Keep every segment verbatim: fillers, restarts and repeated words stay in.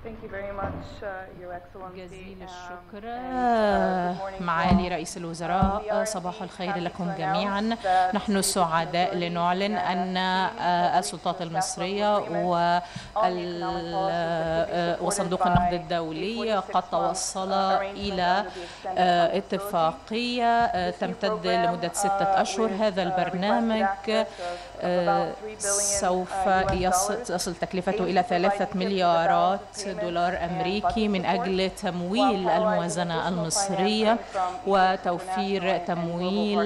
جزيل الشكر معالي رئيس الوزراء. صباح الخير لكم جميعا. نحن سعداء لنعلن أن السلطات المصرية وصندوق النقد الدولي قد توصل إلى اتفاقية تمتد لمدة ستة أشهر. هذا البرنامج سوف تصل تكلفته إلى ثلاثة مليارات دولار أمريكي من أجل تمويل الموازنة المصرية وتوفير تمويل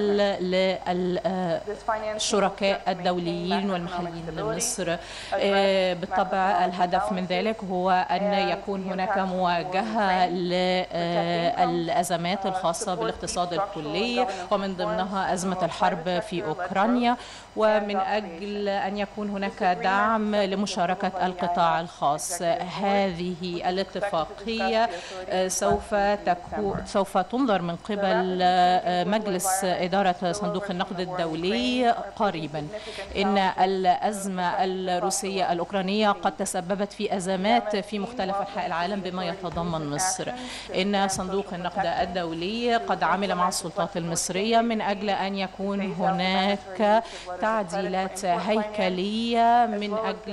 للشركاء الدوليين والمحليين لمصر. بالطبع الهدف من ذلك هو أن يكون هناك مواجهة للأزمات الخاصة بالاقتصاد الكلي ومن ضمنها أزمة الحرب في أوكرانيا، ومن أجل أن يكون هناك دعم لمشاركة القطاع الخاص. هذه الاتفاقية سوف تكون سوف تنظر من قبل مجلس إدارة صندوق النقد الدولي قريبا. إن الأزمة الروسية الأوكرانية قد تسببت في أزمات في مختلف أنحاء العالم بما يتضمن مصر. إن صندوق النقد الدولي قد عمل مع السلطات المصرية من أجل أن يكون هناك تعديلات هيكلية من أجل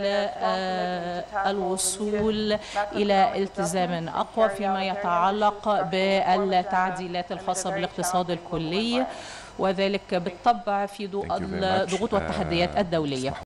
الوصول إلى التزام أقوى فيما يتعلق بالتعديلات الخاصة بالاقتصاد الكلي، وذلك بالطبع في ضوء الضغوط والتحديات الدولية.